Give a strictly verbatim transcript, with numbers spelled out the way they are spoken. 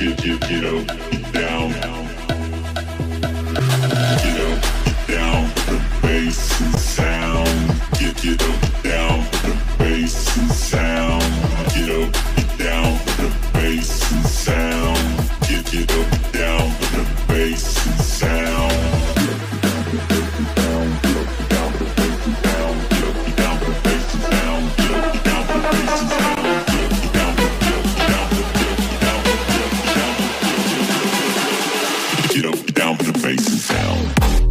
get, get, get up, get down. Get up, get down, the bass and sound. Get, get up, get down, the bass and sound. Get up, get down, the bass and sound. Get, get up, get down, the bass and sound. Get up, get down, put the bass and sound.